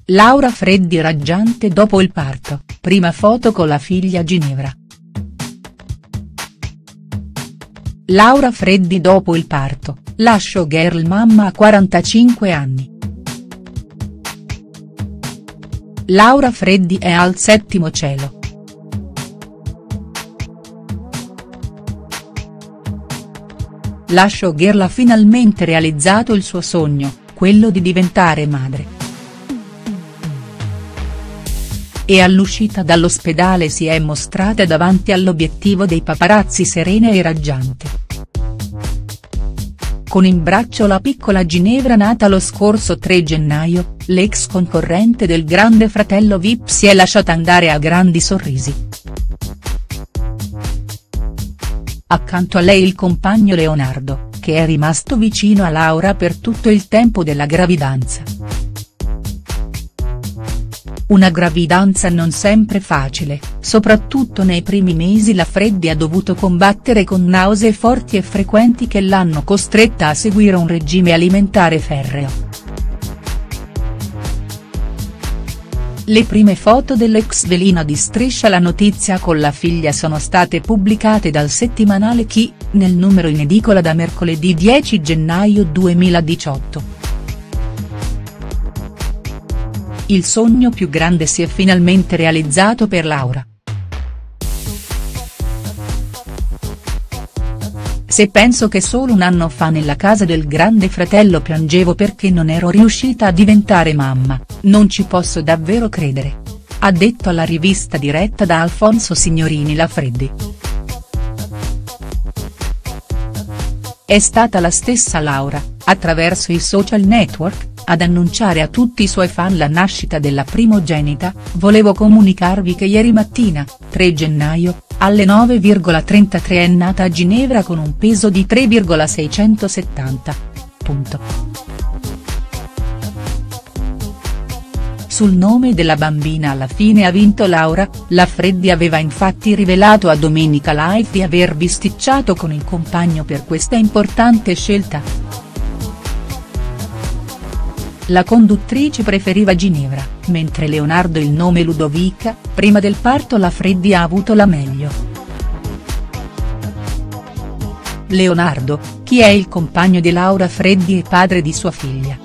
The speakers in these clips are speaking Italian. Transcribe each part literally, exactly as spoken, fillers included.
Laura Freddi raggiante dopo il parto, prima foto con la figlia a Ginevra. Laura Freddi dopo il parto, la showgirl mamma a quarantacinque anni. Laura Freddi è al settimo cielo. La showgirl ha finalmente realizzato il suo sogno, quello di diventare madre. E all'uscita dall'ospedale si è mostrata davanti all'obiettivo dei paparazzi serena e raggiante. Con in braccio la piccola Ginevra nata lo scorso tre gennaio, l'ex concorrente del Grande Fratello V I P si è lasciata andare a grandi sorrisi. Accanto a lei il compagno Leonardo, che è rimasto vicino a Laura per tutto il tempo della gravidanza. Una gravidanza non sempre facile, soprattutto nei primi mesi la Freddi ha dovuto combattere con nausee forti e frequenti che l'hanno costretta a seguire un regime alimentare ferreo. Le prime foto dell'ex velina di Striscia la notizia con la figlia sono state pubblicate dal settimanale Chi, nel numero in edicola da mercoledì dieci gennaio duemiladiciotto. Il sogno più grande si è finalmente realizzato per Laura. Se penso che solo un anno fa nella casa del Grande Fratello piangevo perché non ero riuscita a diventare mamma, non ci posso davvero credere. Ha detto alla rivista diretta da Alfonso Signorini la Freddi. È stata la stessa Laura, attraverso i social network, ad annunciare a tutti i suoi fan la nascita della primogenita. Volevo comunicarvi che ieri mattina, tre gennaio, alle nove e trentatré è nata a Ginevra con un peso di tre virgola seicentosettanta. Punto. Sul nome della bambina alla fine ha vinto Laura, la Freddi aveva infatti rivelato a Domenica Live di aver bisticciato con il compagno per questa importante scelta. La conduttrice preferiva Ginevra, mentre Leonardo il nome Ludovica. Prima del parto la Freddi ha avuto la meglio. Leonardo, chi è il compagno di Laura Freddi e padre di sua figlia.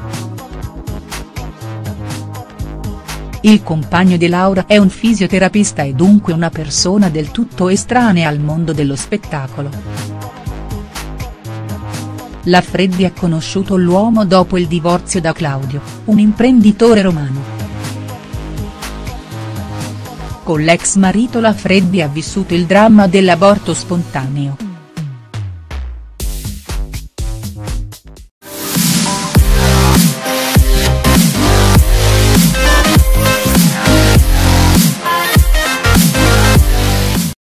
Il compagno di Laura è un fisioterapista e dunque una persona del tutto estranea al mondo dello spettacolo. La Freddi ha conosciuto l'uomo dopo il divorzio da Claudio, un imprenditore romano. Con l'ex marito la Freddi ha vissuto il dramma dell'aborto spontaneo.